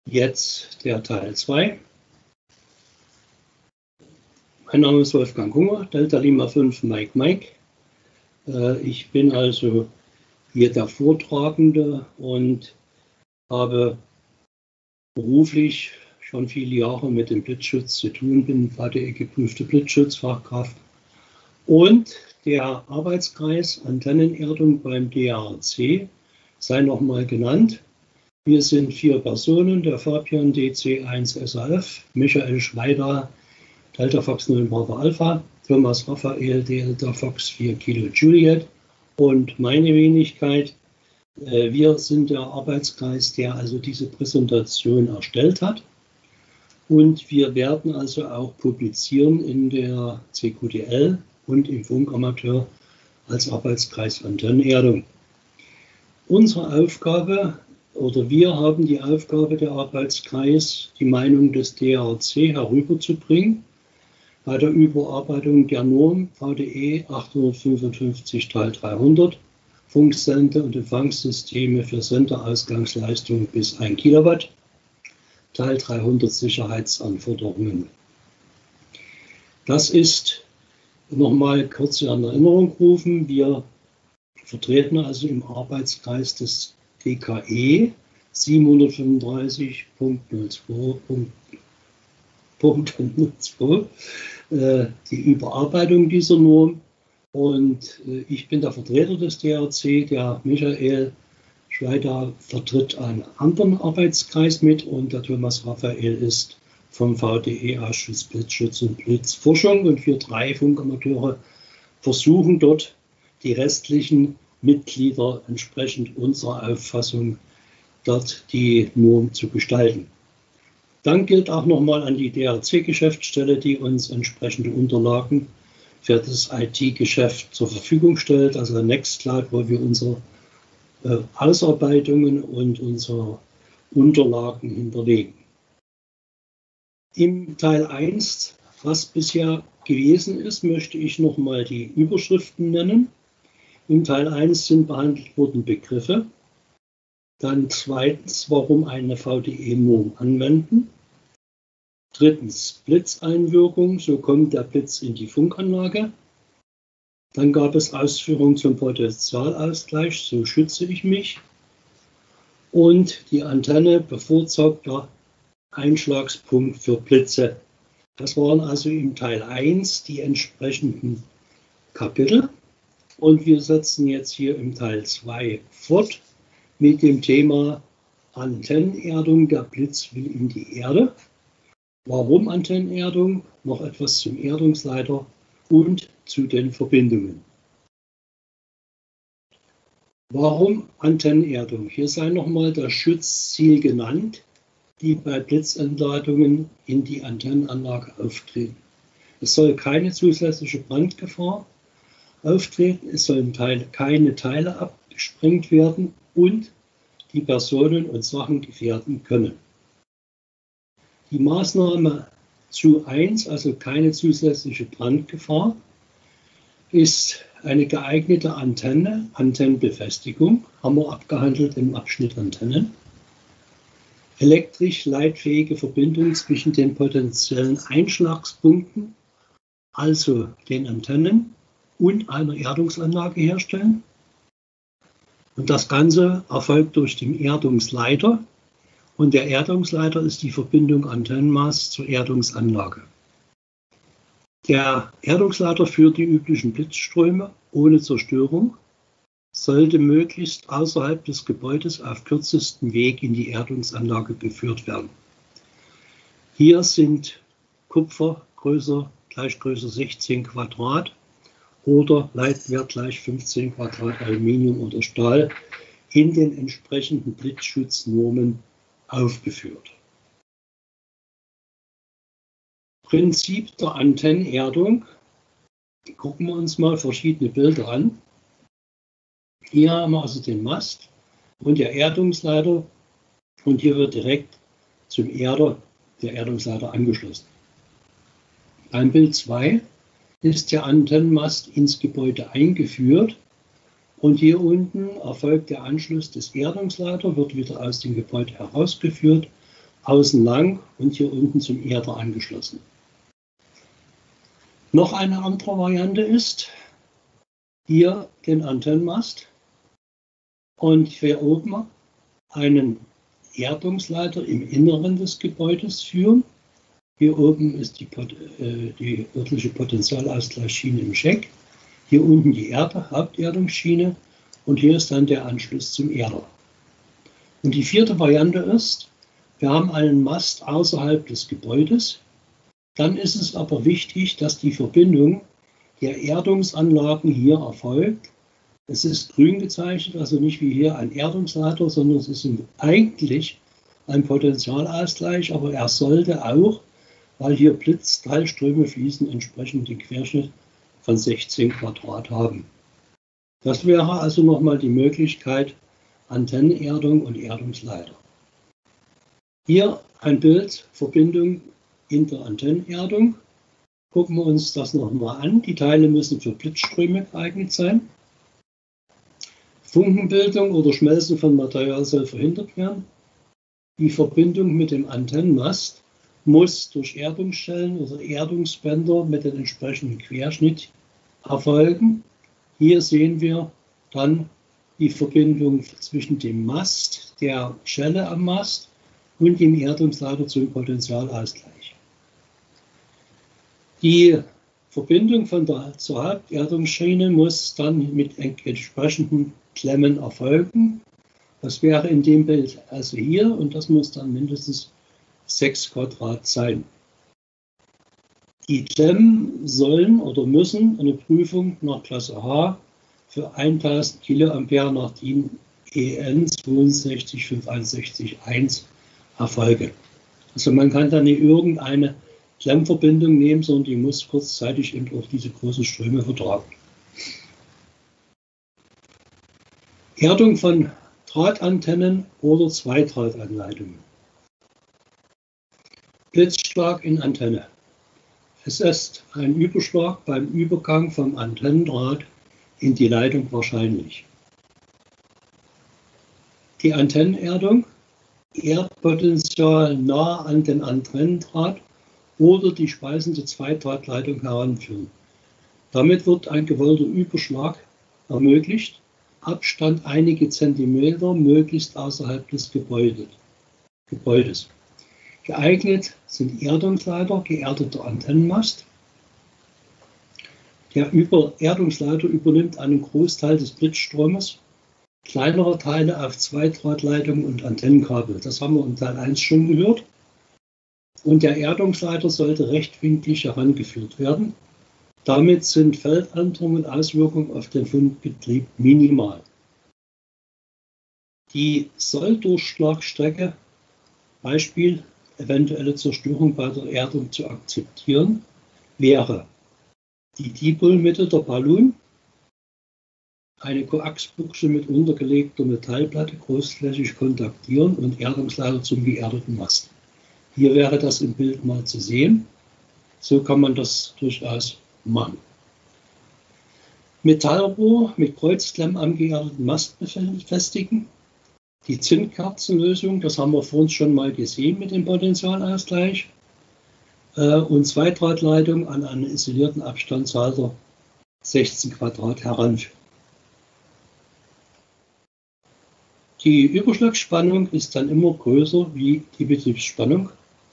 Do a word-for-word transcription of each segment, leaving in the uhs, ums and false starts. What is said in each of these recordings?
Jetzt der Teil zwei. Mein Name ist Wolfgang Hunger, Delta Lima fünf Mike Mike. Ich bin also hier der Vortragende und habe beruflich schon viele Jahre mit dem Blitzschutz zu tun, bin V D E-geprüfte Blitzschutzfachkraft. Und der Arbeitskreis Antennenerdung beim D A R C sei nochmal genannt. Wir sind vier Personen, der Fabian D C eins S A F, Michael Schweider, Delta Fox neun Bravo Alpha, Thomas Raphael Delta Fox vier Kilo Juliet und meine Wenigkeit. Wir sind der Arbeitskreis, der also diese Präsentation erstellt hat. Und wir werden also auch publizieren in der C Q D L und im Funkamateur als Arbeitskreis Antennenerdung. Unsere Aufgabe, oder wir haben die Aufgabe, der Arbeitskreis, die Meinung des D A R C herüberzubringen bei der Überarbeitung der Norm V D E achthundertfünfundfünfzig Teil dreihundert, Funksender- und Empfangssysteme für Senderausgangsleistung bis ein Kilowatt, Teil dreihundert Sicherheitsanforderungen. Das ist nochmal kurz in Erinnerung rufen. Wir vertreten also im Arbeitskreis des D K E siebenhundertfünfunddreißig Punkt null zwei Punkt null zwei äh, die Überarbeitung dieser Norm. Und äh, ich bin der Vertreter des D A R C, der Michael Schweider vertritt einen anderen Arbeitskreis mit und der Thomas Raphael ist vom V D E-Ausschuss Blitzschutz und Blitzforschung. Und wir drei Funkamateure versuchen dort die restlichen Mitglieder entsprechend unserer Auffassung dort die Norm zu gestalten. Dann gilt auch nochmal an die D A R C-Geschäftsstelle, die uns entsprechende Unterlagen für das I T-Geschäft zur Verfügung stellt, also Nextcloud, wo wir unsere äh, Ausarbeitungen und unsere Unterlagen hinterlegen. Im Teil eins, was bisher gewesen ist, möchte ich nochmal die Überschriften nennen. Im Teil eins sind behandelt worden Begriffe. Dann zweitens, warum eine V D E-Norm anwenden. Drittens, Blitzeinwirkung, so kommt der Blitz in die Funkanlage. Dann gab es Ausführungen zum Potentialausgleich, so schütze ich mich. Und die Antenne bevorzugter Einschlagspunkt für Blitze. Das waren also im Teil eins die entsprechenden Kapitel. Und wir setzen jetzt hier im Teil zwei fort mit dem Thema Antennenerdung. Der Blitz will in die Erde. Warum Antennenerdung? Noch etwas zum Erdungsleiter und zu den Verbindungen. Warum Antennenerdung? Hier sei nochmal das Schutzziel genannt, die bei Blitzentladungen in die Antennenanlage auftreten. Es soll keine zusätzliche Brandgefahr auftreten, es sollen Teile, keine Teile abgesprengt werden und die Personen und Sachen gefährden können. Die Maßnahme zu eins, also keine zusätzliche Brandgefahr, ist eine geeignete Antenne, Antennenbefestigung, haben wir abgehandelt im Abschnitt Antennen. Elektrisch leitfähige Verbindung zwischen den potenziellen Einschlagspunkten, also den Antennen, und einer Erdungsanlage herstellen. Und das Ganze erfolgt durch den Erdungsleiter. Und der Erdungsleiter ist die Verbindung Antennenmast zur Erdungsanlage. Der Erdungsleiter führt die üblichen Blitzströme ohne Zerstörung, sollte möglichst außerhalb des Gebäudes auf kürzestem Weg in die Erdungsanlage geführt werden. Hier sind Kupfer größer, gleich Größe sechzehn Quadrat oder Leitwert gleich fünfzehn Quadrat Aluminium oder Stahl in den entsprechenden Blitzschutznormen aufgeführt. Prinzip der Antennenerdung. Gucken wir uns mal verschiedene Bilder an. Hier haben wir also den Mast und der Erdungsleiter und hier wird direkt zum Erder der Erdungsleiter angeschlossen. Beim Bild zwei ist der Antennenmast ins Gebäude eingeführt und hier unten erfolgt der Anschluss des Erdungsleiters, wird wieder aus dem Gebäude herausgeführt außen lang und hier unten zum Erder angeschlossen. Noch eine andere Variante ist, hier den Antennenmast und hier oben einen Erdungsleiter im Inneren des Gebäudes führen. Hier oben ist die, äh, die örtliche Potentialausgleichsschiene im Scheck. Hier unten die Erde, Haupterdungsschiene und hier ist dann der Anschluss zum Erder. Und die vierte Variante ist, wir haben einen Mast außerhalb des Gebäudes. Dann ist es aber wichtig, dass die Verbindung der Erdungsanlagen hier erfolgt. Es ist grün gezeichnet, also nicht wie hier ein Erdungsleiter, sondern es ist eigentlich ein Potentialausgleich, aber er sollte auch, weil hier Blitzteilströme fließen, entsprechend den Querschnitt von sechzehn Quadrat haben. Das wäre also nochmal die Möglichkeit Antennenerdung und Erdungsleiter. Hier ein Bild, Verbindung in der Antennenerdung. Gucken wir uns das nochmal an. Die Teile müssen für Blitzströme geeignet sein. Funkenbildung oder Schmelzen von Material soll verhindert werden. Die Verbindung mit dem Antennenmast muss durch Erdungsstellen oder Erdungsbänder mit dem entsprechenden Querschnitt erfolgen. Hier sehen wir dann die Verbindung zwischen dem Mast, der Schelle am Mast und dem Erdungsleiter zum Potentialausgleich. Die Verbindung von der zur Haupterdungsschiene muss dann mit entsprechenden Klemmen erfolgen. Das wäre in dem Bild also hier und das muss dann mindestens sechs Quadrat sein. Die Klemmen sollen oder müssen eine Prüfung nach Klasse H für tausend Kiloampere nach DIN E N zwei sechs fünf eins sechs eins erfolgen. Also man kann da nicht irgendeine Klemmverbindung nehmen, sondern die muss kurzzeitig eben auch diese großen Ströme vertragen. Erdung von Drahtantennen oder Zweidrahtanleitungen. Blitzschlag in Antenne. Es ist ein Überschlag beim Übergang vom Antennendraht in die Leitung wahrscheinlich. Die Antennenerdung, Erdpotential nah an den Antennendraht oder die speisende Zweidrahtleitung heranführen. Damit wird ein gewollter Überschlag ermöglicht, Abstand einige Zentimeter, möglichst außerhalb des Gebäudes. Geeignet sind Erdungsleiter, geerdeter Antennenmast. Der Über Erdungsleiter übernimmt einen Großteil des Blitzstromes, kleinere Teile auf Zweidrahtleitungen und Antennenkabel. Das haben wir in Teil eins schon gehört. Und der Erdungsleiter sollte rechtwinklig herangeführt werden. Damit sind Feldänderungen und Auswirkungen auf den Fundbetrieb minimal. Die Solldurchschlagstrecke, Beispiel eventuelle Zerstörung bei der Erdung zu akzeptieren, wäre die Dipolmitte der Ballon, eine Koaxbuchse mit untergelegter Metallplatte großflächig kontaktieren und Erdungsleiter zum geerdeten Mast. Hier wäre das im Bild mal zu sehen. So kann man das durchaus machen. Metallrohr mit Kreuzklemmen am geerdeten Mast befestigen. Die Zinnkerzenlösung, das haben wir vorhin schon mal gesehen mit dem Potentialausgleich. Und Zweidrahtleitung an einen isolierten Abstandshalter sechzehn Quadrat heranführen. Die Überschlagsspannung ist dann immer größer wie die Betriebsspannung.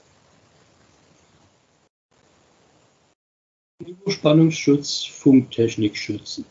Überspannungsschutz, Funktechnik schützen.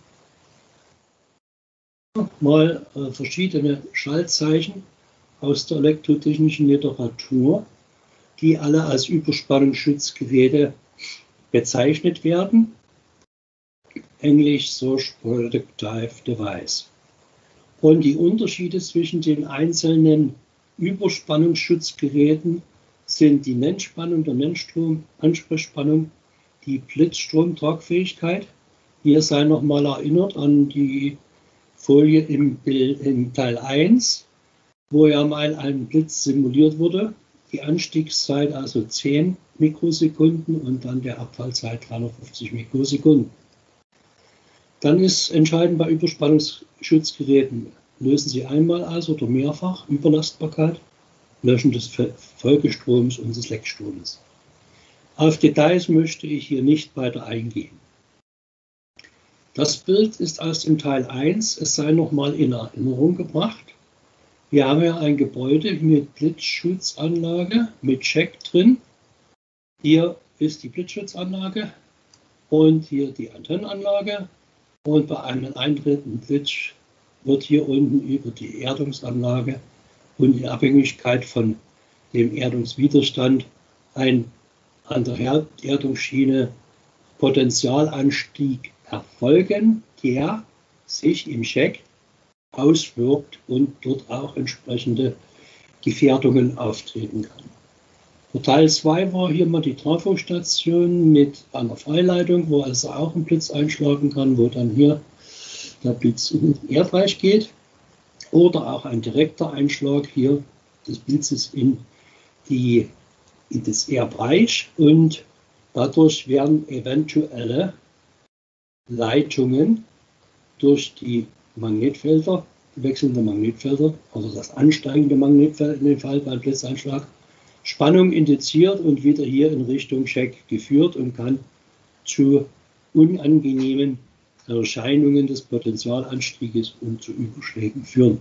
Mal äh, verschiedene Schaltzeichen aus der elektrotechnischen Literatur, die alle als Überspannungsschutzgeräte bezeichnet werden. Englisch Surge Protective Device. Und die Unterschiede zwischen den einzelnen Überspannungsschutzgeräten sind die Nennspannung, der Nennstrom, Ansprechspannung, die Blitzstromtragfähigkeit. Hier sei nochmal erinnert an die Folie im, Bild, im Teil eins, wo ja mal ein Blitz simuliert wurde. Die Anstiegszeit also zehn Mikrosekunden und dann der Abfallzeit dreihundertfünfzig Mikrosekunden. Dann ist entscheidend bei Überspannungsschutzgeräten, lösen sie einmal aus oder mehrfach Überlastbarkeit. Löschen des Folgestroms und des Leckstroms. Auf Details möchte ich hier nicht weiter eingehen. Das Bild ist aus dem Teil eins, es sei nochmal in Erinnerung gebracht. Wir haben ja ein Gebäude mit Blitzschutzanlage, mit Check drin. Hier ist die Blitzschutzanlage und hier die Antennenanlage. Und bei einem eintretenden Blitz wird hier unten über die Erdungsanlage und in Abhängigkeit von dem Erdungswiderstand ein an der Erdungsschiene Potentialanstieg erfolgen, der sich im Check auswirkt und dort auch entsprechende Gefährdungen auftreten kann. Für Teil zwei war hier mal die Trafostation mit einer Freileitung, wo also auch ein Blitz einschlagen kann, wo dann hier der Blitz in den Erdreich geht. Oder auch ein direkter Einschlag hier des Blitzes in, die, in das Erdreich und dadurch werden eventuelle Leitungen durch die Magnetfelder, die wechselnden Magnetfelder, also das ansteigende Magnetfeld in dem Fall beim Blitzeinschlag, Spannung indiziert und wieder hier in Richtung Check geführt und kann zu unangenehmen Erscheinungen des Potentialanstieges und zu Überschlägen führen.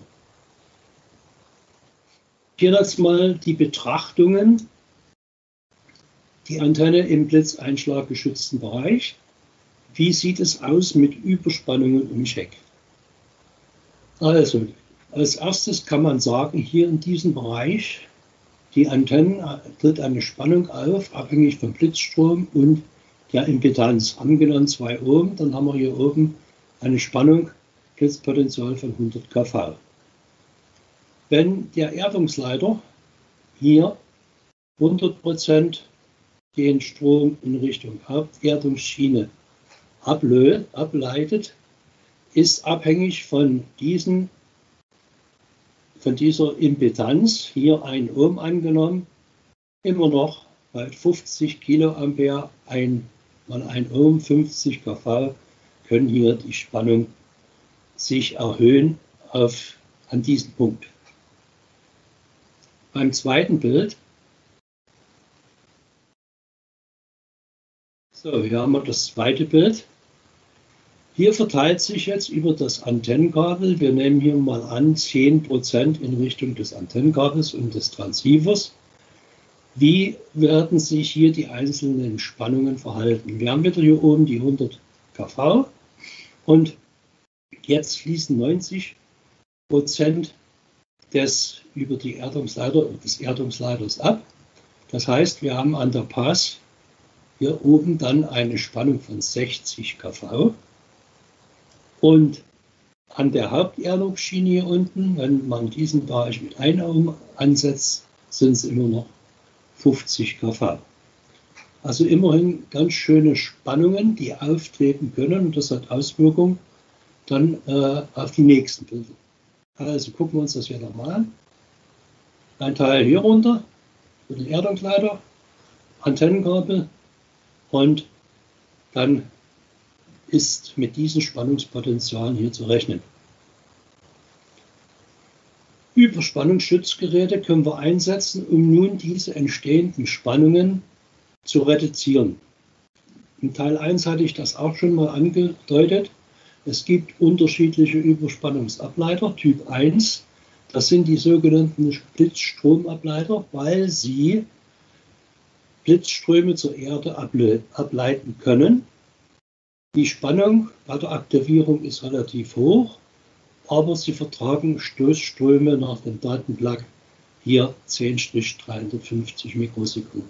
Hier jetzt mal die Betrachtungen, die Antenne im Blitzeinschlag geschützten Bereich. Wie sieht es aus mit Überspannungen im Check? Also, als erstes kann man sagen, hier in diesem Bereich, die Antennen tritt eine Spannung auf, abhängig vom Blitzstrom und der Impedanz. Angenommen zwei Ohm, dann haben wir hier oben eine Spannung, Blitzpotential von hundert Kilovolt. Wenn der Erdungsleiter hier hundert Prozent den Strom in Richtung Haupterdungsschiene ableitet, ist abhängig von, diesen, von dieser Impedanz, hier ein Ohm angenommen, immer noch bei fünfzig Kiloampere, ein, mal ein Ohm, fünfzig Kilovolt, können hier die Spannung sich erhöhen auf, an diesem Punkt. Beim zweiten Bild, so, hier haben wir das zweite Bild. Hier verteilt sich jetzt über das Antennenkabel, wir nehmen hier mal an zehn Prozent in Richtung des Antennenkabels und des Transceivers. Wie werden sich hier die einzelnen Spannungen verhalten? Wir haben wieder hier oben die hundert Kilovolt und jetzt fließen neunzig Prozent des über die Erdungsleiter des Erdungsleiters ab. Das heißt, wir haben an der Pass hier oben dann eine Spannung von sechzig Kilovolt. Und an der Haupterdungsschiene hier unten, wenn man diesen Bereich mit einem Ohm ansetzt, sind es immer noch fünfzig Kilovolt. Also immerhin ganz schöne Spannungen, die auftreten können, und das hat Auswirkungen dann äh, auf die nächsten Bilder. Also gucken wir uns das hier nochmal an. Ein Teil hier runter, für den Erdungsleiter, Antennenkabel und dann ist mit diesen Spannungspotentialen hier zu rechnen. Überspannungsschutzgeräte können wir einsetzen, um nun diese entstehenden Spannungen zu reduzieren. In Teil eins hatte ich das auch schon mal angedeutet. Es gibt unterschiedliche Überspannungsableiter, Typ eins. Das sind die sogenannten Blitzstromableiter, weil sie Blitzströme zur Erde ableiten können. Die Spannung bei der Aktivierung ist relativ hoch, aber sie vertragen Stoßströme nach dem Datenblock hier zehn bis dreihundertfünfzig Mikrosekunden.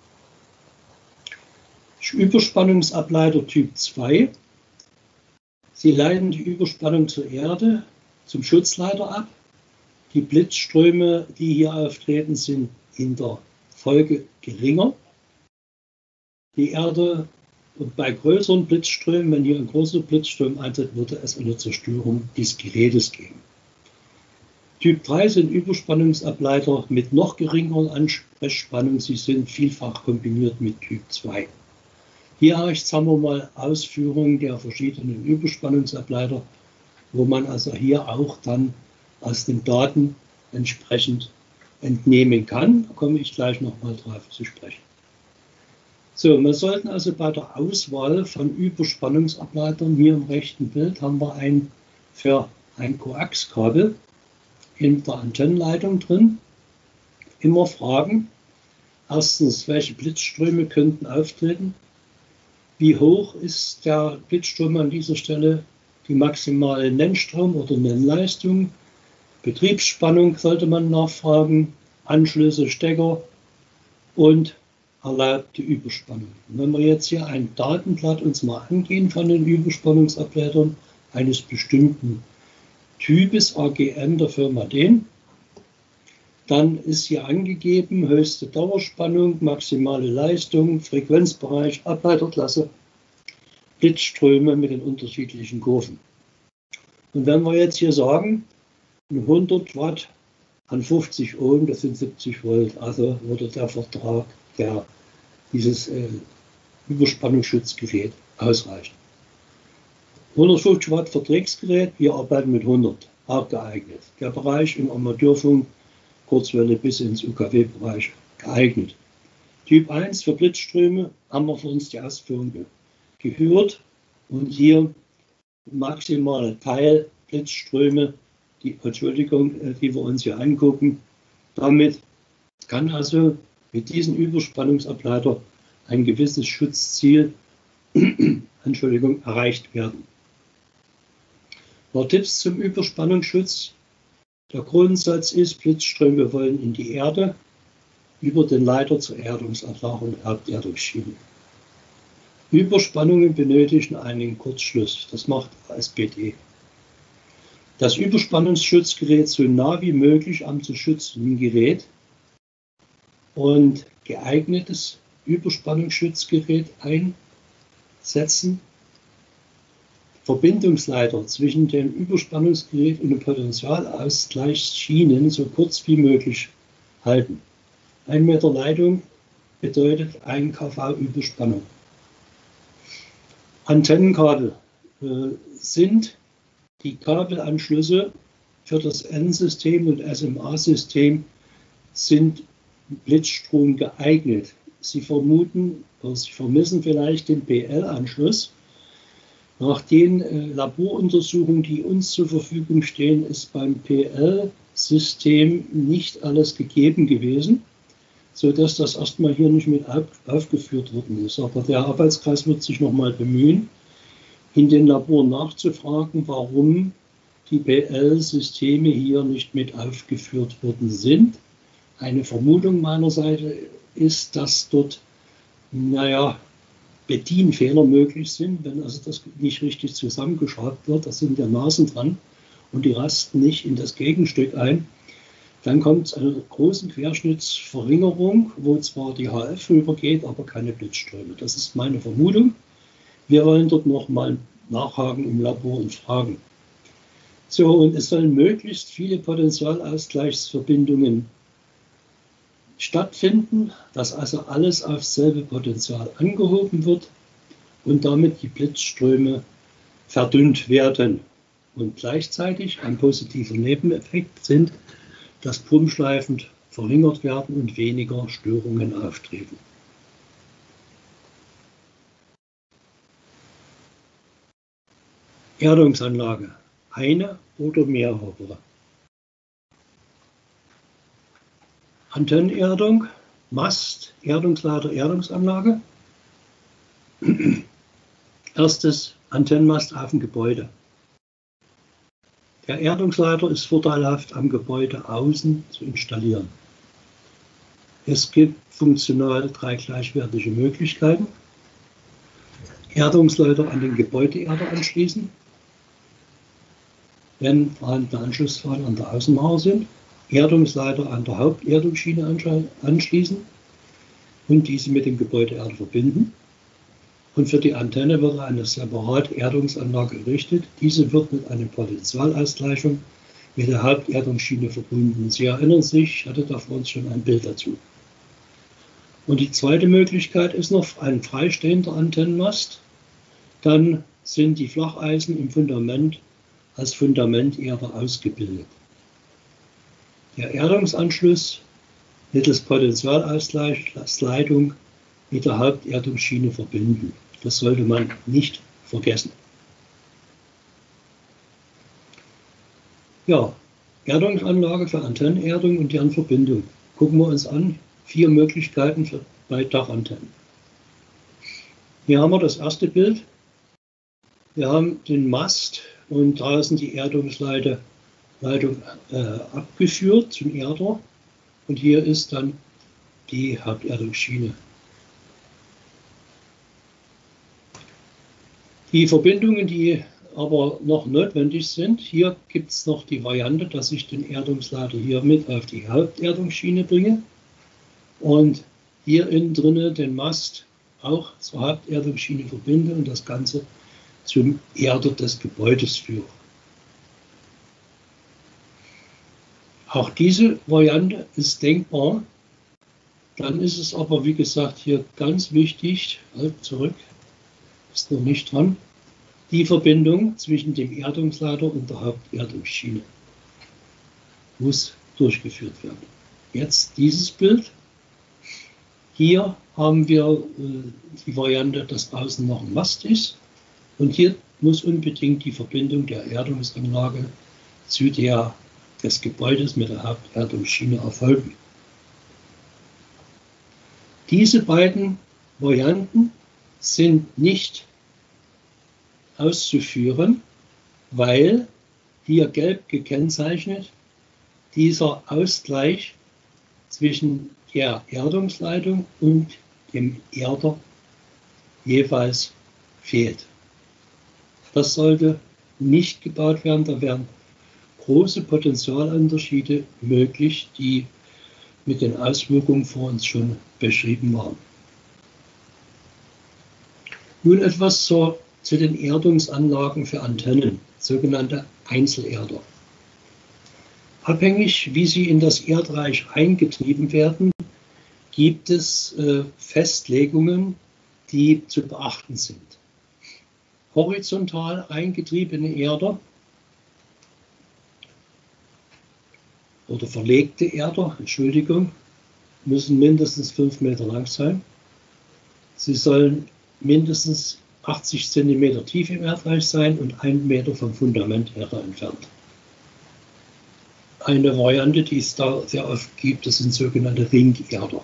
Überspannungsableiter Typ zwei. Sie leiten die Überspannung zur Erde, zum Schutzleiter ab. Die Blitzströme, die hier auftreten, sind in der Folge geringer. Die Erde Und bei größeren Blitzströmen, wenn hier ein großer Blitzstrom eintritt, würde es eine Zerstörung des Gerätes geben. Typ drei sind Überspannungsableiter mit noch geringeren Ansprechspannung. Sie sind vielfach kombiniert mit Typ zwei. Hier habe ich, sagen wir mal, Ausführungen der verschiedenen Überspannungsableiter, wo man also hier auch dann aus den Daten entsprechend entnehmen kann. Da komme ich gleich nochmal drauf zu sprechen. So, wir sollten also bei der Auswahl von Überspannungsableitern hier im rechten Bild haben wir ein für ein Koaxkabel in der Antennenleitung drin. Immer fragen, erstens, welche Blitzströme könnten auftreten, wie hoch ist der Blitzstrom an dieser Stelle, die maximale Nennstrom- oder Nennleistung, Betriebsspannung sollte man nachfragen, Anschlüsse, Stecker und erlaubte Überspannung. Und wenn wir jetzt hier ein Datenblatt uns mal angehen von den Überspannungsableitern eines bestimmten Types A G N der Firma DEHN, dann ist hier angegeben höchste Dauerspannung, maximale Leistung, Frequenzbereich, Ableiterklasse, Blitzströme mit den unterschiedlichen Kurven. Und wenn wir jetzt hier sagen, hundert Watt an fünfzig Ohm, das sind siebzig Volt, also würde der Vertrag, der dieses äh, Überspannungsschutzgerät ausreichen. hundertfünfzig Watt Verträgsgerät, wir arbeiten mit hundert, auch geeignet. Der Bereich im Amateurfunk, Kurzwelle bis ins U K W-Bereich geeignet. Typ eins für Blitzströme haben wir für uns die Ausführung gehört und hier maximale Teil Blitzströme, die, Entschuldigung, die wir uns hier angucken. Damit kann also mit diesem Überspannungsableiter ein gewisses Schutzziel Entschuldigung, erreicht werden. Ein paar Tipps zum Überspannungsschutz. Der Grundsatz ist, Blitzströme wollen in die Erde über den Leiter zur Erdungsanlage und Haupterdungsschiene. Überspannungen benötigen einen Kurzschluss, das macht S P D. Das Überspannungsschutzgerät so nah wie möglich am zu schützenden Gerät und geeignetes Überspannungsschutzgerät einsetzen. Verbindungsleiter zwischen dem Überspannungsgerät und den Potentialausgleichsschienen so kurz wie möglich halten. Ein Meter Leitung bedeutet ein kV Überspannung. Antennenkabel äh, sind die Kabelanschlüsse für das N-System und S M A-System sind Blitzstrom geeignet. Sie vermuten oder Sie vermissen vielleicht den P L-Anschluss. Nach den äh, Laboruntersuchungen, die uns zur Verfügung stehen, ist beim P L-System nicht alles gegeben gewesen, sodass das erstmal hier nicht mit auf, aufgeführt worden ist. Aber der Arbeitskreis wird sich nochmal bemühen, in den Laboren nachzufragen, warum die P L-Systeme hier nicht mit aufgeführt worden sind. Eine Vermutung meiner Seite ist, dass dort, naja, Bedienfehler möglich sind, wenn also das nicht richtig zusammengeschraubt wird, da sind ja Nasen dran und die rasten nicht in das Gegenstück ein. Dann kommt es zu einer großen Querschnittsverringerung, wo zwar die H F rübergeht, aber keine Blitzströme. Das ist meine Vermutung. Wir wollen dort nochmal nachhaken im Labor und fragen. So, und es sollen möglichst viele Potentialausgleichsverbindungen stattfinden, dass also alles aufs selbe Potential angehoben wird und damit die Blitzströme verdünnt werden. Und gleichzeitig ein positiver Nebeneffekt sind, dass Pumpschleifen verringert werden und weniger Störungen auftreten. Erdungsanlage, eine oder mehrere. Antennenerdung, Mast, Erdungsleiter, Erdungsanlage. Erstes Antennenmast auf dem Gebäude. Der Erdungsleiter ist vorteilhaft am Gebäude außen zu installieren. Es gibt funktional drei gleichwertige Möglichkeiten. Erdungsleiter an den Gebäudeerder anschließen, wenn vorhandene Anschlussfahnen an der Außenmauer sind. Erdungsleiter an der Haupterdungsschiene anschließen und diese mit dem Gebäudeerder verbinden. Und für die Antenne wird eine separate Erdungsanlage errichtet. Diese wird mit einer Potentialausgleichung mit der Haupterdungsschiene verbunden. Sie erinnern sich, ich hatte da vor uns schon ein Bild dazu. Und die zweite Möglichkeit ist noch ein freistehender Antennenmast. Dann sind die Flacheisen im Fundament als Fundamenterder ausgebildet. Der Erdungsanschluss mittels Potentialausgleichsleitung mit der Haupterdungsschiene verbinden. Das sollte man nicht vergessen. Ja, Erdungsanlage für Antennenerdung und deren Verbindung. Gucken wir uns an. Vier Möglichkeiten für bei Dachantennen. Hier haben wir das erste Bild. Wir haben den Mast und draußen die Erdungsleitung äh, abgeführt zum Erder. Und hier ist dann die Haupterdungsschiene. Die Verbindungen, die aber noch notwendig sind, hier gibt es noch die Variante, dass ich den Erdungsleiter hier mit auf die Haupterdungsschiene bringe und hier innen drinne den Mast auch zur Haupterdungsschiene verbinde und das Ganze zum Erder des Gebäudes führe. Auch diese Variante ist denkbar. Dann ist es aber, wie gesagt, hier ganz wichtig, halt zurück, ist noch nicht dran, die Verbindung zwischen dem Erdungsleiter und der Haupterdungsschiene muss durchgeführt werden. Jetzt dieses Bild. Hier haben wir äh, die Variante, dass außen noch ein Mast ist. Und hier muss unbedingt die Verbindung der Erdungsanlage zu der des Gebäudes mit der Haupterdungsschiene erfolgen. Diese beiden Varianten sind nicht auszuführen, weil hier gelb gekennzeichnet dieser Ausgleich zwischen der Erdungsleitung und dem Erder jeweils fehlt. Das sollte nicht gebaut werden, da wären große Potentialunterschiede möglich, die mit den Auswirkungen vor uns schon beschrieben waren. Nun etwas zur, zu den Erdungsanlagen für Antennen, sogenannte Einzelerder. Abhängig, wie sie in das Erdreich eingetrieben werden, gibt es äh, Festlegungen, die zu beachten sind. Horizontal eingetriebene Erder oder verlegte Erder, Entschuldigung, müssen mindestens fünf Meter lang sein. Sie sollen mindestens achtzig Zentimeter tief im Erdreich sein und einen Meter vom Fundament entfernt. Eine Variante, die es da sehr oft gibt, das sind sogenannte Ringerder.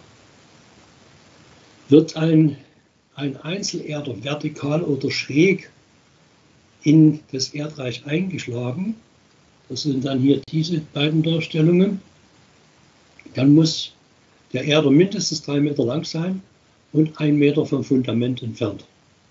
Wird ein, ein Einzelerder vertikal oder schräg in das Erdreich eingeschlagen, das sind dann hier diese beiden Darstellungen, dann muss der Erder mindestens drei Meter lang sein und ein Meter vom Fundament entfernt.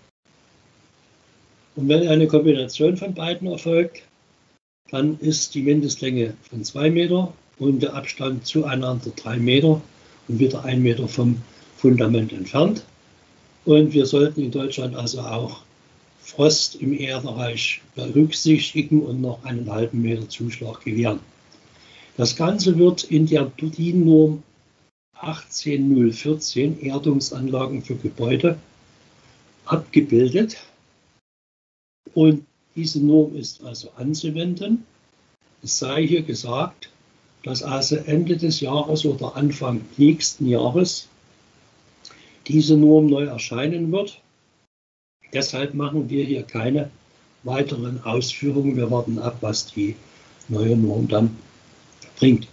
Und wenn eine Kombination von beiden erfolgt, dann ist die Mindestlänge von zwei Meter und der Abstand zueinander drei Meter und wieder ein Meter vom Fundament entfernt. Und wir sollten in Deutschland also auch Frost im Erdreich berücksichtigen und noch einen halben Meter Zuschlag gewähren. Das Ganze wird in der D I N-Norm achtzehn null vierzehn Erdungsanlagen für Gebäude abgebildet. Und diese Norm ist also anzuwenden. Es sei hier gesagt, dass also Ende des Jahres oder Anfang nächsten Jahres diese Norm neu erscheinen wird. Deshalb machen wir hier keine weiteren Ausführungen. Wir warten ab, was die neue Norm dann bringt.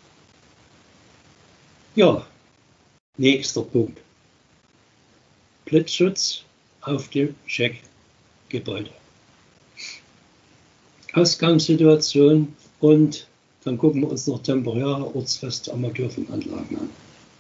Ja, nächster Punkt. Blitzschutz auf dem Scheckgebäude. Ausgangssituation und dann gucken wir uns noch temporäre ortsfeste Amateurfunkanlagen an.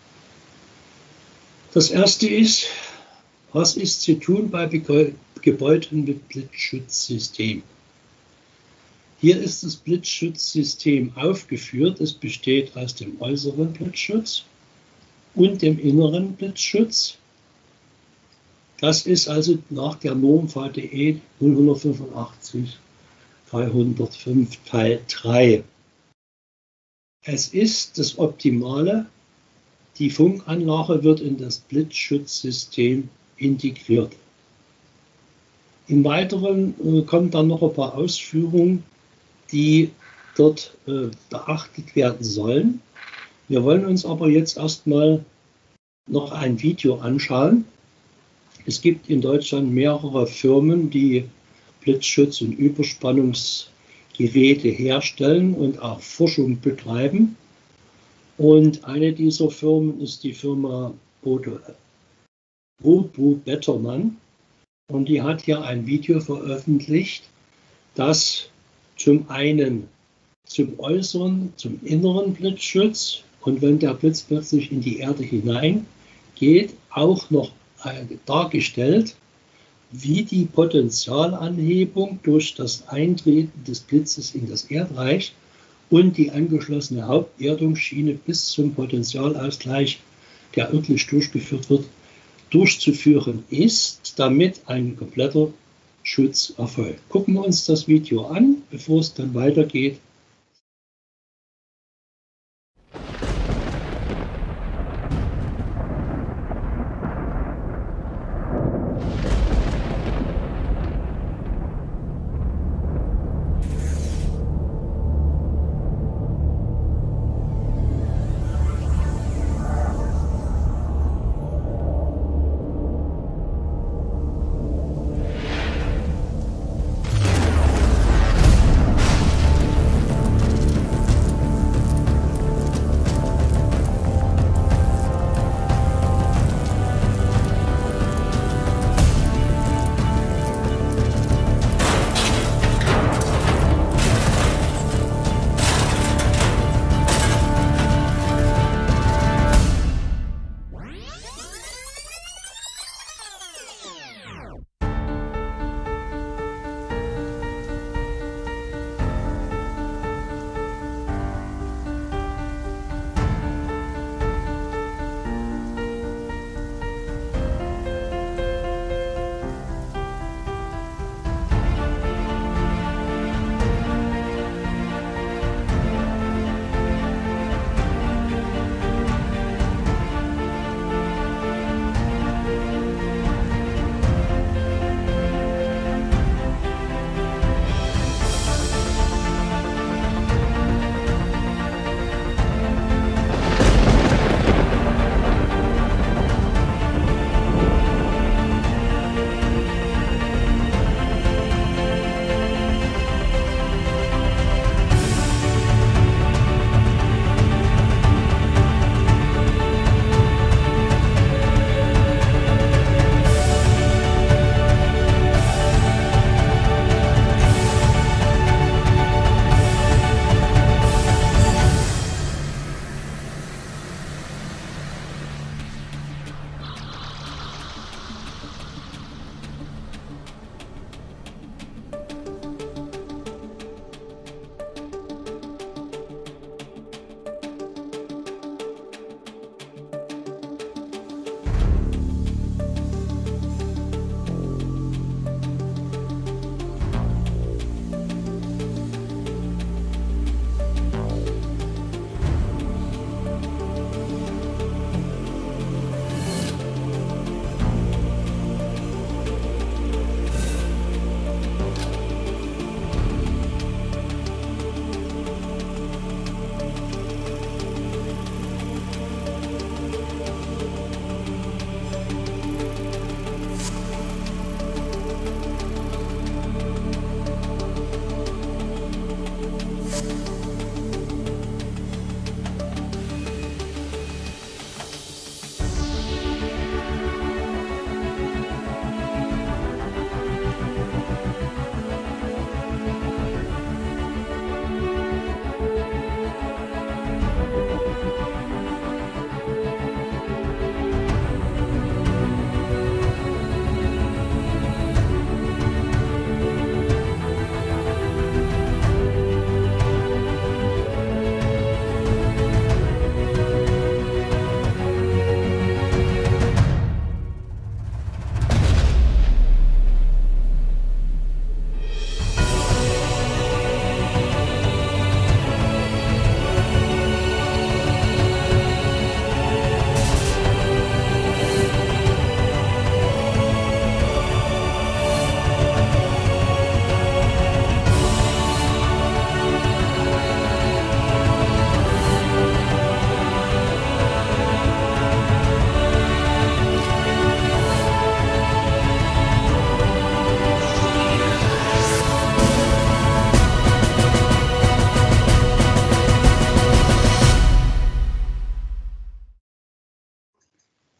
Das erste ist, was ist zu tun bei Gebäuden mit Blitzschutzsystem? Hier ist das Blitzschutzsystem aufgeführt. Es besteht aus dem äußeren Blitzschutz und dem inneren Blitzschutz. Das ist also nach der Norm V D E null fünfundachtzig dreihundertfünf Teil drei. Es ist das Optimale, die Funkanlage wird in das Blitzschutzsystem integriert. Im Weiteren äh, kommen dann noch ein paar Ausführungen, die dort äh, beachtet werden sollen. Wir wollen uns aber jetzt erstmal noch ein Video anschauen. Es gibt in Deutschland mehrere Firmen, die Blitzschutz- und Überspannungsgeräte herstellen und auch Forschung betreiben. Und eine dieser Firmen ist die Firma Bodo, Bodo Bettermann. Und die hat hier ein Video veröffentlicht, das zum einen zum äußeren, zum inneren Blitzschutz und wenn der Blitz plötzlich in die Erde hineingeht, auch noch äh, dargestellt, wie die Potentialanhebung durch das Eintreten des Blitzes in das Erdreich und die angeschlossene Haupterdungsschiene bis zum Potentialausgleich, der örtlich durchgeführt wird, durchzuführen ist, damit ein kompletter Schutz erfolgt. Gucken wir uns das Video an, bevor es dann weitergeht.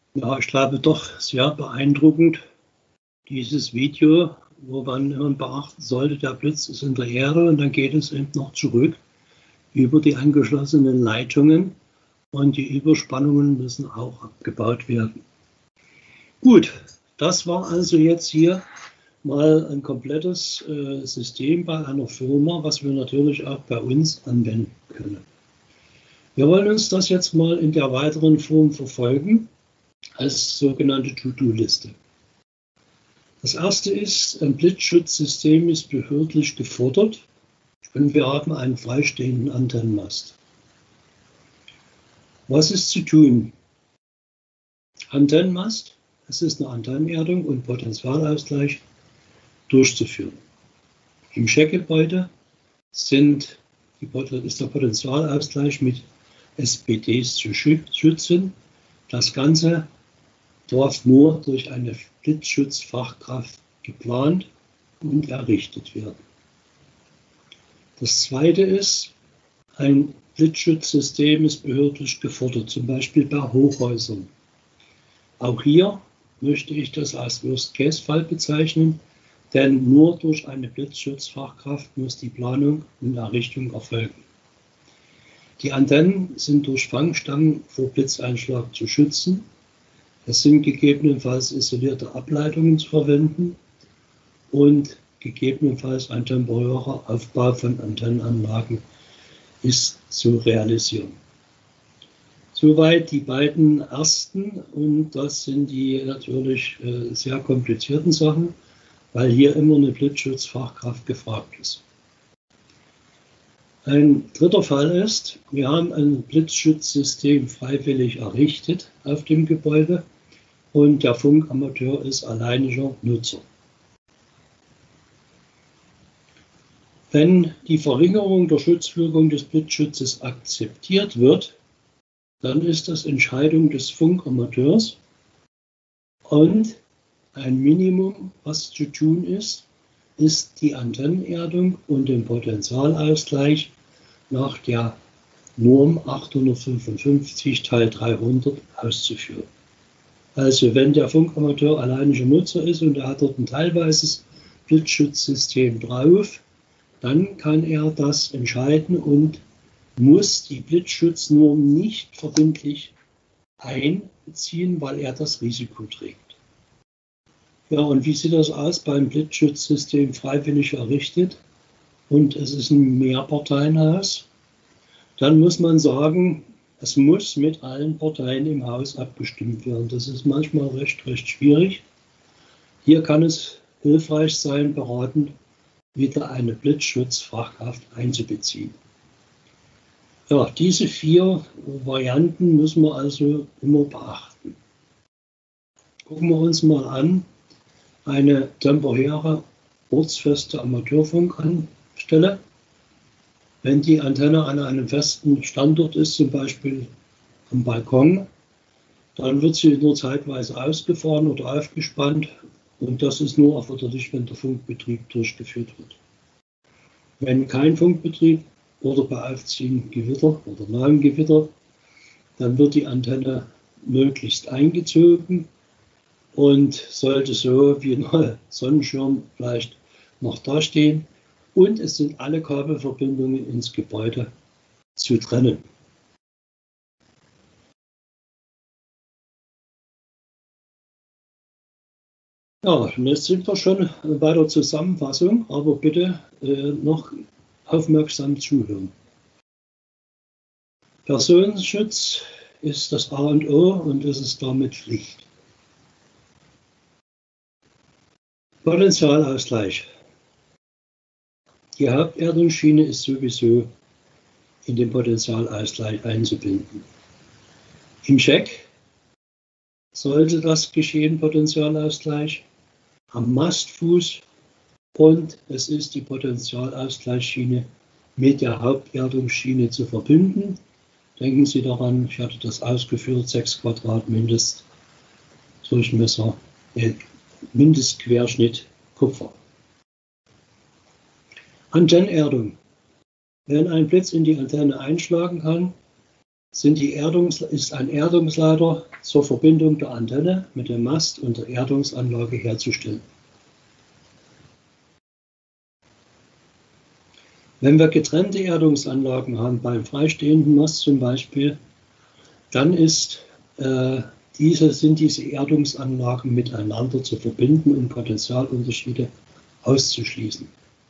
Ja, ich glaube doch sehr beeindruckend, dieses Video, wo man immer beachten sollte, der Blitz ist in der Erde und dann geht es eben noch zurück über die angeschlossenen Leitungen und die Überspannungen müssen auch abgebaut werden. Gut, das war also jetzt hier mal ein komplettes äh, System bei einer Firma, was wir natürlich auch bei uns anwenden können. Wir wollen uns das jetzt mal in der weiteren Form verfolgen, als sogenannte To-Do-Liste. Das erste ist, ein Blitzschutzsystem ist behördlich gefordert und wir haben einen freistehenden Antennenmast. Was ist zu tun? Antennenmast, es ist eine Antennenerdung und Potentialausgleich durchzuführen. Im Scheckgebäude sind die, ist der Potentialausgleich mit S P Ds zu schützen. Das Ganze darf nur durch eine Blitzschutzfachkraft geplant und errichtet werden. Das zweite ist, ein Blitzschutzsystem ist behördlich gefordert, zum Beispiel bei Hochhäusern. Auch hier möchte ich das als Worst-Case-Fall bezeichnen, denn nur durch eine Blitzschutzfachkraft muss die Planung und Errichtung erfolgen. Die Antennen sind durch Fangstangen vor Blitzeinschlag zu schützen. Es sind gegebenenfalls isolierte Ableitungen zu verwenden und gegebenenfalls ein temporärer Aufbau von Antennenanlagen ist zu realisieren. Soweit die beiden ersten, und das sind die natürlich äh, sehr komplizierten Sachen, weil hier immer eine Blitzschutzfachkraft gefragt ist. Ein dritter Fall ist, wir haben ein Blitzschutzsystem freiwillig errichtet auf dem Gebäude und der Funkamateur ist alleiniger Nutzer. Wenn die Verringerung der Schutzwirkung des Blitzschutzes akzeptiert wird, dann ist das Entscheidung des Funkamateurs und ein Minimum, was zu tun ist, ist die Antennenerdung und den Potentialausgleich nach der Norm achthundertfünfundfünfzig Teil dreihundert auszuführen. Also wenn der Funkamateur alleiniger Nutzer ist und er hat dort ein teilweises Blitzschutzsystem drauf, dann kann er das entscheiden und muss die Blitzschutznorm nicht verbindlich einbeziehen, weil er das Risiko trägt. Ja, und wie sieht das aus beim Blitzschutzsystem freiwillig errichtet und es ist ein Mehrparteienhaus? Dann muss man sagen, es muss mit allen Parteien im Haus abgestimmt werden. Das ist manchmal recht, recht schwierig. Hier kann es hilfreich sein, beratend wieder eine Blitzschutzfachkraft einzubeziehen. Ja, diese vier Varianten müssen wir also immer beachten. Gucken wir uns mal an, eine temporäre ortsfeste Amateurfunkanstelle. Wenn die Antenne an einem festen Standort ist, zum Beispiel am Balkon, dann wird sie nur zeitweise ausgefahren oder aufgespannt und das ist nur erforderlich, wenn der Funkbetrieb durchgeführt wird. Wenn kein Funkbetrieb oder bei aufziehendem Gewitter oder nahem Gewitter, dann wird die Antenne möglichst eingezogen und sollte so wie ein Sonnenschirm vielleicht noch dastehen. Und es sind alle Kabelverbindungen ins Gebäude zu trennen. Ja, und jetzt sind wir schon bei der Zusammenfassung, aber bitte äh, noch aufmerksam zuhören. Personenschutz ist das A und O und es ist damit Pflicht. Potentialausgleich. Die Haupterdungsschiene ist sowieso in den Potentialausgleich einzubinden. Im Scheck sollte das geschehen, Potentialausgleich, am Mastfuß und es ist die Potentialausgleichsschiene mit der Haupterdungsschiene zu verbinden. Denken Sie daran, ich hatte das ausgeführt, sechs Quadrat Mindestdurchmesser, äh, Mindestquerschnitt Kupfer. Antennenerdung. Wenn ein Blitz in die Antenne einschlagen kann, sind die Erdungs ist ein Erdungsleiter zur Verbindung der Antenne mit dem Mast und der Erdungsanlage herzustellen. Wenn wir getrennte Erdungsanlagen haben, beim freistehenden Mast zum Beispiel, dann ist, äh, diese, sind diese Erdungsanlagen miteinander zu verbinden und Potentialunterschiede auszuschließen.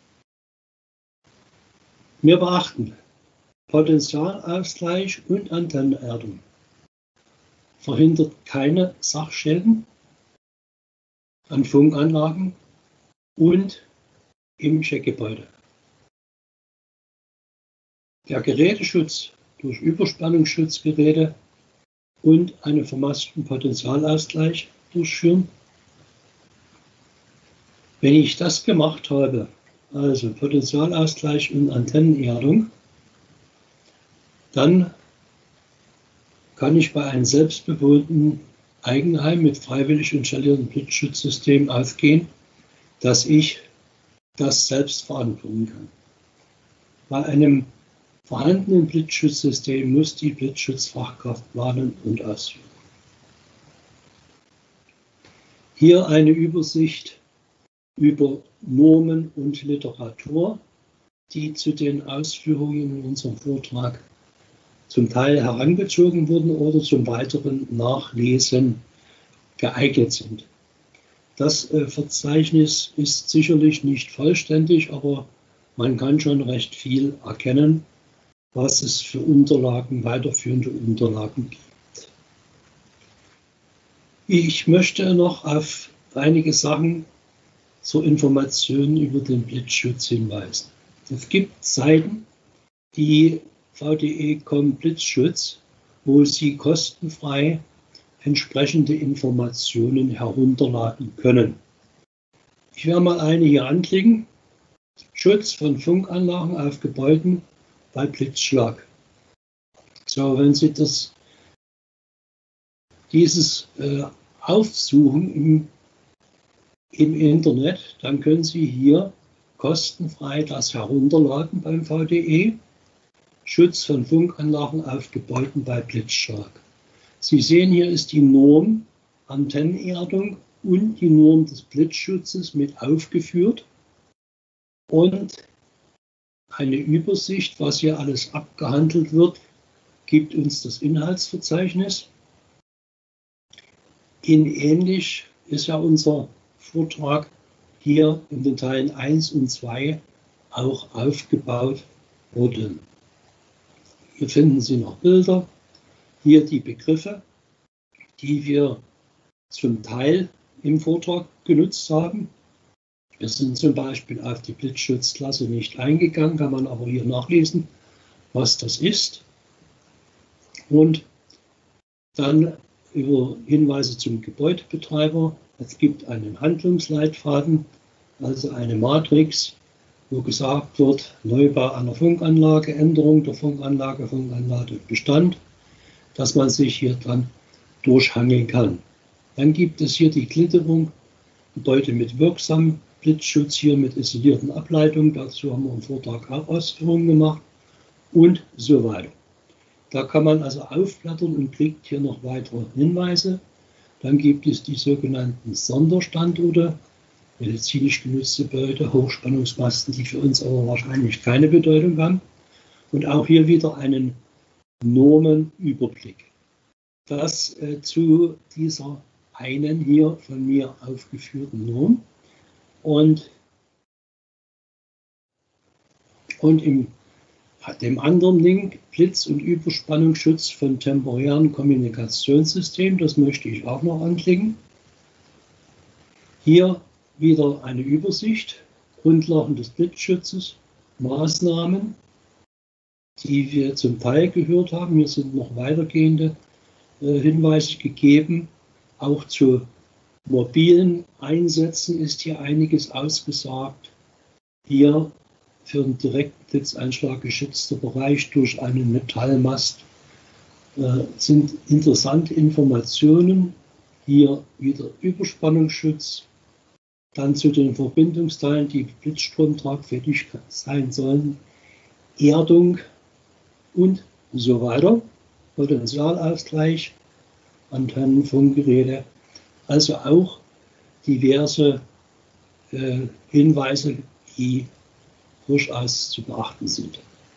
Wir beachten, Potentialausgleich und Antennenerdung verhindert keine Sachschäden an Funkanlagen und im Checkgebäude. Der Geräteschutz durch Überspannungsschutzgeräte und einen vermassten Potentialausgleich durchführen. Wenn ich das gemacht habe, also Potentialausgleich und Antennenerdung, dann kann ich bei einem selbstbewohnten Eigenheim mit freiwillig installiertem Blitzschutzsystem ausgehen, dass ich das selbst verantworten kann. Bei einem vorhandenen Blitzschutzsystem muss die Blitzschutzfachkraft planen und ausführen. Hier eine Übersicht über Normen und Literatur, die zu den Ausführungen in unserem Vortrag zum Teil herangezogen wurden oder zum weiteren Nachlesen geeignet sind. Das äh, Verzeichnis ist sicherlich nicht vollständig, aber man kann schon recht viel erkennen, was es für Unterlagen, weiterführende Unterlagen gibt. Ich möchte noch auf einige Sachen zur Information über den Blitzschutz hinweisen. Es gibt Seiten, die V D E Punkt com Blitzschutz, wo Sie kostenfrei entsprechende Informationen herunterladen können. Ich werde mal eine hier anklicken. Schutz von Funkanlagen auf Gebäuden bei Blitzschlag. So, wenn Sie das, dieses äh, aufsuchen im, im Internet, dann können Sie hier kostenfrei das herunterladen beim V D E. Schutz von Funkanlagen auf Gebäuden bei Blitzschlag. Sie sehen, hier ist die Norm Antennenerdung und die Norm des Blitzschutzes mit aufgeführt und eine Übersicht, was hier alles abgehandelt wird, gibt uns das Inhaltsverzeichnis. In ähnlich ist ja unser Vortrag hier in den Teilen eins und zwei auch aufgebaut worden. Hier finden Sie noch Bilder, hier die Begriffe, die wir zum Teil im Vortrag genutzt haben. Wir sind zum Beispiel auf die Blitzschutzklasse nicht eingegangen, kann man aber hier nachlesen, was das ist. Und dann über Hinweise zum Gebäudebetreiber. Es gibt einen Handlungsleitfaden, also eine Matrix, wo gesagt wird, Neubau einer Funkanlage, Änderung der Funkanlage, Funkanlage Bestand, dass man sich hier dann durchhangeln kann. Dann gibt es hier die Gliederung, Gebäude mit wirksamem Blitzschutz, hier mit isolierten Ableitungen, dazu haben wir im Vortrag auch Ausführungen gemacht und so weiter. Da kann man also aufblättern und kriegt hier noch weitere Hinweise. Dann gibt es die sogenannten Sonderstandorte, medizinisch genutzte Gebäude, Hochspannungsmasten, die für uns aber wahrscheinlich keine Bedeutung haben. Und auch hier wieder einen Normenüberblick. Das äh, zu dieser einen hier von mir aufgeführten Norm. Und, und im dem anderen Link Blitz- und Überspannungsschutz von temporären Kommunikationssystemen, das möchte ich auch noch anklicken. Hier wieder eine Übersicht, Grundlagen des Blitzschutzes, Maßnahmen, die wir zum Teil gehört haben. Hier sind noch weitergehende äh, Hinweise gegeben. Auch zu mobilen Einsätzen ist hier einiges ausgesagt. Hier für den direkten Blitzeinschlag geschützter Bereich durch einen Metallmast äh, sind interessante Informationen. Hier wieder Überspannungsschutz. Dann zu den Verbindungsteilen, die blitzstromtragfähig sein sollen, Erdung und so weiter. Potentialausgleich, Antennen, Funkgeräte, also auch diverse äh, Hinweise, die durchaus zu beachten sind.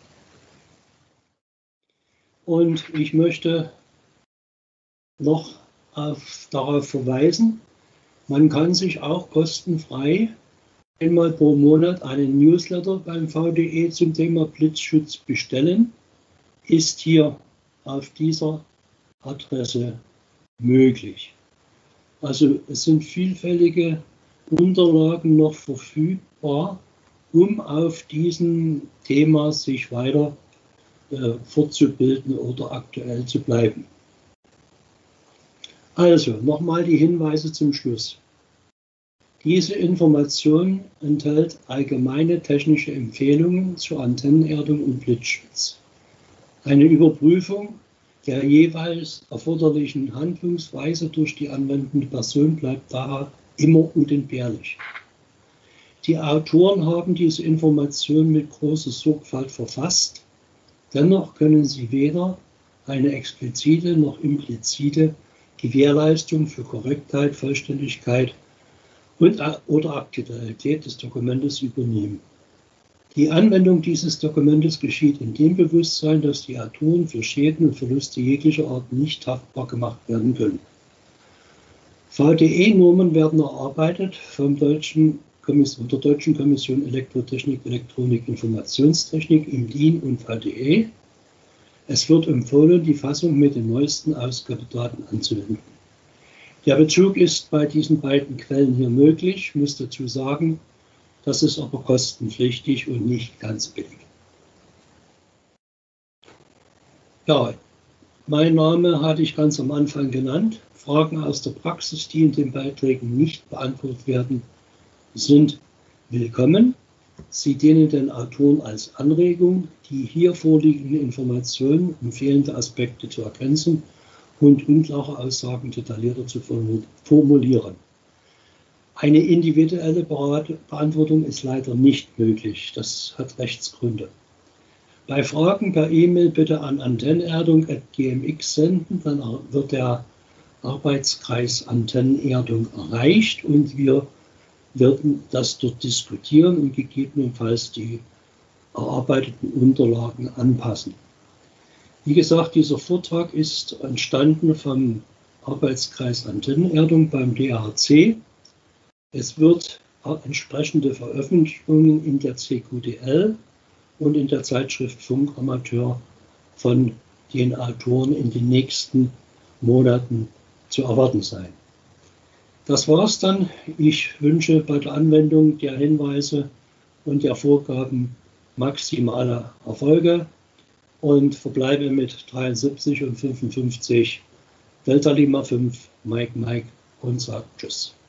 Und ich möchte noch auf, darauf verweisen, man kann sich auch kostenfrei einmal pro Monat einen Newsletter beim V D E zum Thema Blitzschutz bestellen. Ist hier auf dieser Adresse möglich. Also es sind vielfältige Unterlagen noch verfügbar, um auf diesem Thema sich weiter äh, fortzubilden oder aktuell zu bleiben. Also nochmal die Hinweise zum Schluss. Diese Information enthält allgemeine technische Empfehlungen zur Antennenerdung und Blitzschutz. Eine Überprüfung der jeweils erforderlichen Handlungsweise durch die anwendende Person bleibt daher immer unentbehrlich. Die Autoren haben diese Information mit großer Sorgfalt verfasst. Dennoch können sie weder eine explizite noch implizite Gewährleistung für Korrektheit, Vollständigkeit und oder Aktualität des Dokumentes übernehmen. Die Anwendung dieses Dokumentes geschieht in dem Bewusstsein, dass die Autoren für Schäden und Verluste jeglicher Art nicht haftbar gemacht werden können. V D E-Normen werden erarbeitet vom Deutschen Kommission, der Deutschen Kommission Elektrotechnik, Elektronik, Informationstechnik im D I N und V D E. Es wird empfohlen, die Fassung mit den neuesten Ausgabedaten anzuwenden. Der Bezug ist bei diesen beiden Quellen hier möglich. Ich muss dazu sagen, das ist aber kostenpflichtig und nicht ganz billig. Ja, mein Name hatte ich ganz am Anfang genannt. Fragen aus der Praxis, die in den Beiträgen nicht beantwortet werden, sind willkommen. Sie dienen den Autoren als Anregung, die hier vorliegenden Informationen um fehlende Aspekte zu ergänzen und unklare Aussagen detaillierter zu formulieren. Eine individuelle Beantwortung ist leider nicht möglich. Das hat Rechtsgründe. Bei Fragen per E-Mail bitte an antennenerdung at g m x senden, dann wird der Arbeitskreis Antennenerdung erreicht und wir werden das dort diskutieren und gegebenenfalls die erarbeiteten Unterlagen anpassen. Wie gesagt, dieser Vortrag ist entstanden vom Arbeitskreis Antennenerdung beim D A C. Es wird entsprechende Veröffentlichungen in der C Q D L und in der Zeitschrift Funkamateur von den Autoren in den nächsten Monaten zu erwarten sein. Das war's dann. Ich wünsche bei der Anwendung der Hinweise und der Vorgaben maximale Erfolge und verbleibe mit dreiundsiebzig und fünfundfünfzig Delta Lima fünf Mike Mike und sage Tschüss.